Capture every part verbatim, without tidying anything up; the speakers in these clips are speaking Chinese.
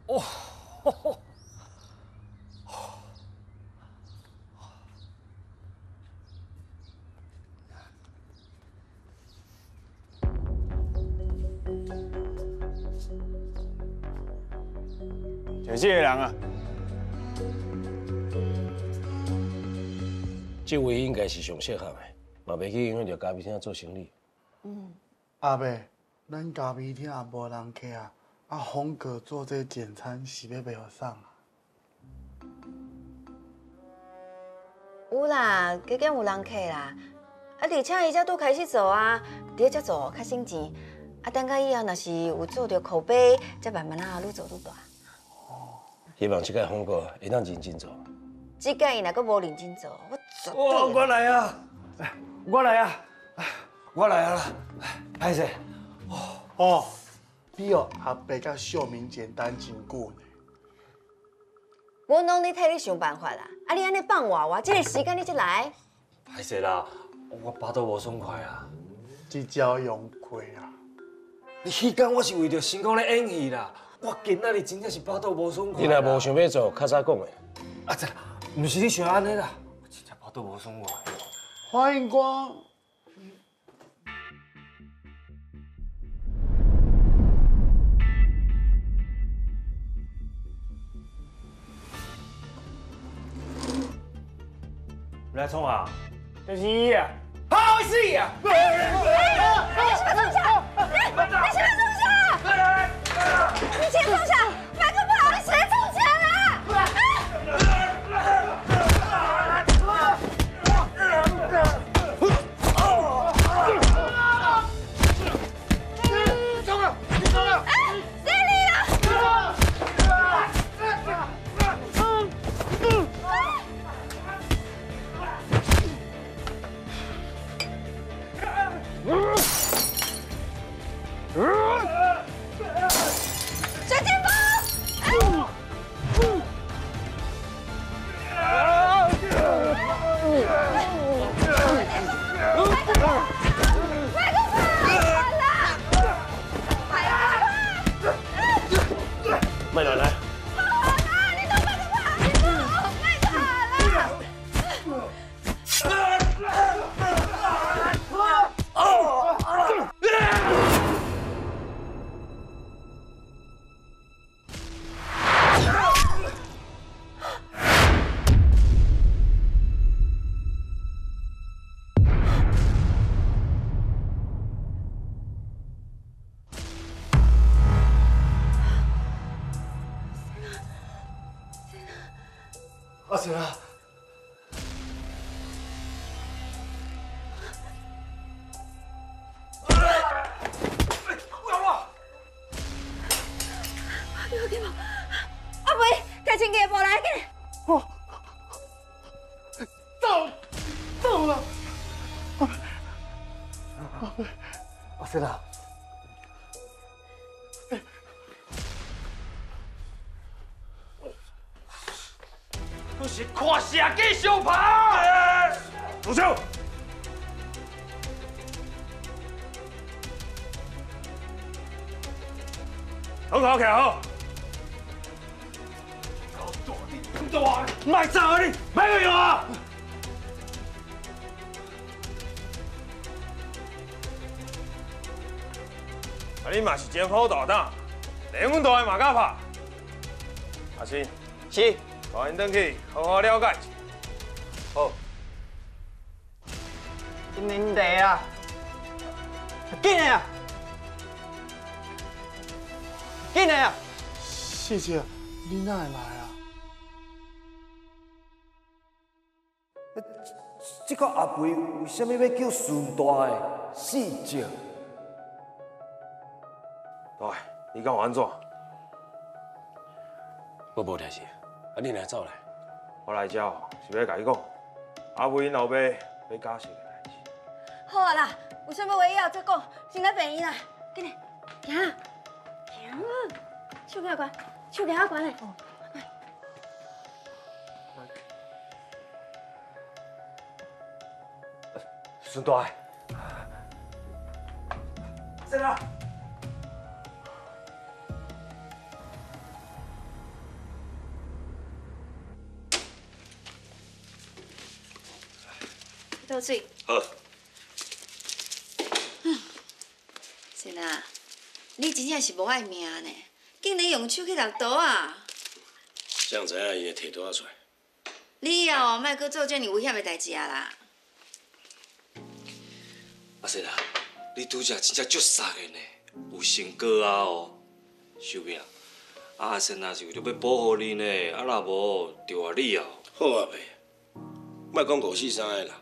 哦，吼吼就是这个人啊， 这位应该是上适合的，嘛袂去影响到咖啡厅做生意。 嗯，阿伯，咱咖啡厅也无人客啊，啊，峰哥做这简餐是要卖互啥啊？ 有啦，加减有人客啦，啊，而且伊才拄开始做啊，伫咧才做较省钱，啊，等到以后若是有做着口碑，才慢慢啊愈做愈大。 希望这届峰哥会当认真做。 这届伊若阁无认真做，我绝对。 哦，我来啊！我来啊！我来啊啦！歹势。 哦，比哦阿伯甲秀明简单真久呢。 我拢咧替你想办法啦，啊，你安尼放我，我这个时间你才来。 歹势啦，我巴肚无爽快啊！ 这招用过啊！ 你迄天我是为着成功咧演戏啦，我今仔日真正是巴肚无爽快。 你若无想要做，较早讲的。 啊，这唔是你想安尼啦，我真正巴肚无爽快。 欢迎光。 来创啊！就是伊啊！好死啊！ 你是不是中枪？你你是不是中枪？你先放下，麦克风，你谁中枪啊？ 中了！你中了！ 哎，谁你了？水晶风！ 麦来来。 阿成啊！ 阿妹，开清给无来紧。 哦，到到了！ 阿成啊！都是看社计相拍。 住手！很好，徛好。 卖走啊你！卖个用啊！ 啊，你嘛是真好大胆，连阮大个嘛敢拍。阿新， 是。 带因转去，好好了解一下。好。 真恁地啊！紧的啊！紧的啊！ 谢谢，你哪会来啊？ 这个阿肥为什么要叫顺大的四姐？ 大，你讲安怎？ 我无代志，啊，你来走来。 我来这是要甲你讲，阿肥因老爸要假释的代志。 好啊啦，有啥物话以后再讲，先来病院啦，紧嘞，行啦，行啊，手举悬，手举悬嘞。 顺大的，是啊。 喝水。 好。 是啦，你真正是无爱命呢，竟然用手去落刀啊！ 这样知影伊会摕刀出来。 你以后莫搁做这么危险的代志啊啦！ 阿婶啊，你拄则真正足傻的呢，有成果啊哦，秀敏啊，阿婶啊是为着要保护你呢，啊若无就话你哦。 好啊，伯，莫讲五四三个啦。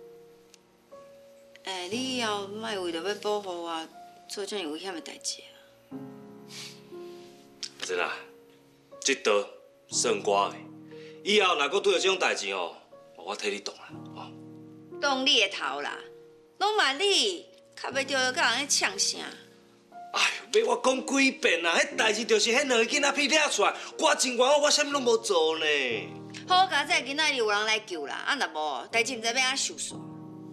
哎，你以后莫为着要保护我，做这么危险的代志啊！ 阿婶啊，这刀算我的，以后若搁拄着这种代志哦，我替你挡啦，哦。 挡你的头啦！拢嘛你，较袂着甲人咧呛声。 哎呦，要我讲几遍啦？迄代志就是迄两个囡仔屁掠出来，我真冤枉，我啥物拢无做呢。 好佳哉囡仔里有人来救啦，啊若无，代志毋知要安收煞。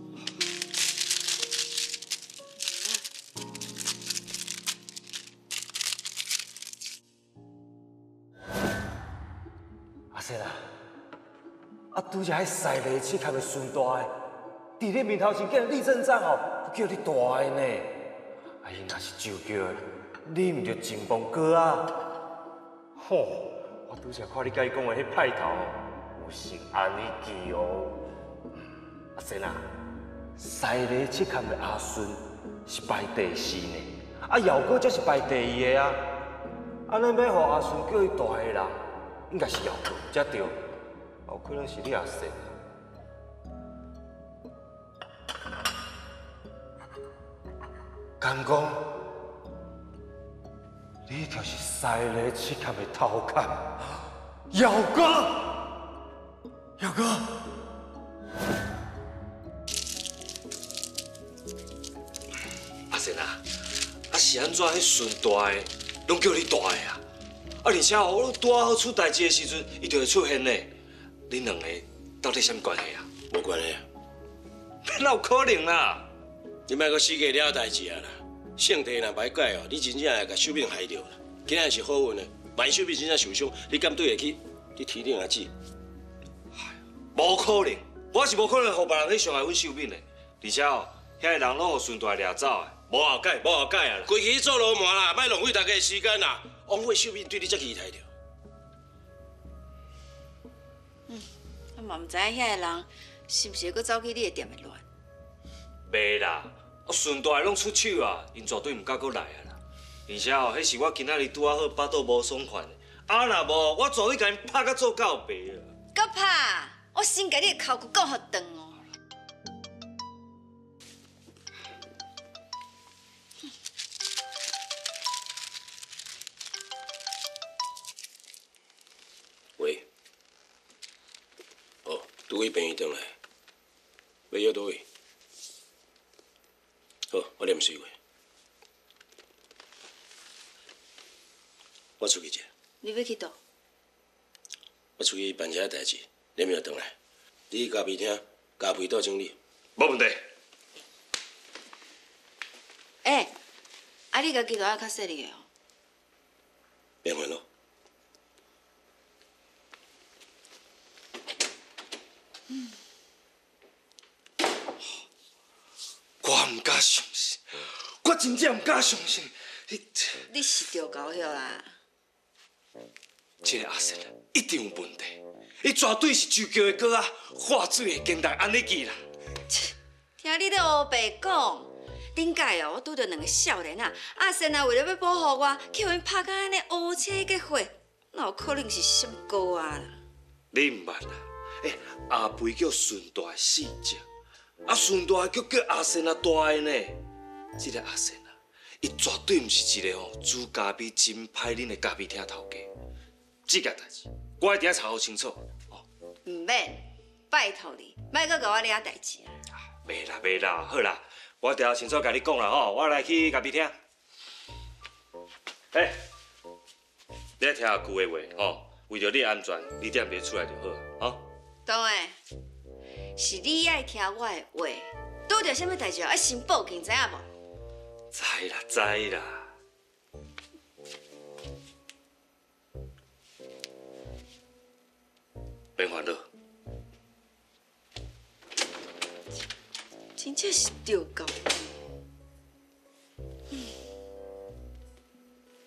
阿婶啊，啊拄则迄西雷刺开的孙大的，伫你面头前竟然立正站哦，叫你大的呢。啊，伊若是就叫的，你毋着真帮哥啊？吼，我拄则看你甲伊讲的迄派头，有成安尼记哦。阿婶啊，西雷刺砍的阿孙是排第四呢，啊姚哥则是排第二个啊。安尼要互阿孙叫伊大个人，应该是姚哥才对，有可能是你阿婶。敢讲，你就是西雷刺砍的头砍，姚哥，姚哥。阿婶啊，啊是安怎？迄顺大的，拢叫你大的啊！啊，而且哦，我拄好出代志的时阵，伊就会出现呢。恁两个到底什么关系啊？ 无关系啊， 哪有可能啦？ 你莫搁死过了代志啊啦！性地若歹改哦，你真正会甲秀敏害着啦。今仔是好运的，万一秀敏真正受伤，你敢对得起你天顶阿姊？ 无可能，我是无可能互别人去伤害阮秀敏的。而且哦，遐个人拢互顺大掠走的，无后改，无后改啊啦！ 规气做流氓啦，莫浪费大家的时间啦，枉费秀敏对你遮期待着。 我嘛毋知影遐个人是毋是会搁走去你的店的乱。 袂啦，啊顺大的拢出手啊，因绝对毋敢搁来啊啦。而且哦，迄是我今仔日拄啊好巴肚无爽快的，啊若无，我绝对甲因拍甲做告白啊！ 搁拍，我先甲你的头壳讲互断哦。 喂，哦，拄位朋友转来，要约倒位？好，我念水话。我出去者， 你要去倒？ 我出去办一下代志，念完转来。你去咖啡厅，咖啡倒整理。 无问题。 哎、欸，啊你家己落啊较细腻的哦。 免烦恼。 我唔敢相信，我真正唔敢相信，你你是着搞笑啦！ 这个阿婶啊，一定有问题，伊绝对是周叫的哥啊，化水的简单安尼记啦。 听你咧黑白讲，顶届哦，我拄着两个少年啊，阿婶啊为了要保护我，去互因拍到安尼乌青结伙，哪有可能是什么高啊啦？ 你唔捌啦，诶，阿肥叫顺大的四只。啊，顺大叫叫阿婶啊大的呢，这个阿婶啊，伊绝对毋是一个吼煮咖啡真歹啉的咖啡厅头家。这件代志，我一定要查好清楚。哦， 唔免，拜托你，莫搁甲我惹代志啊！ 袂啦袂啦，好啦，我调清楚甲你讲啦吼，我来去咖啡厅。哎，你爱听下句的话吼，为着你安全，你点别出来就好啊，吼。 当然。是你爱听我的话，拄着什么代志要先报警，知影无？ 知啦知啦。别烦恼。 真正是丢高。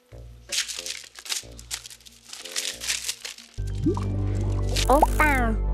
欧巴。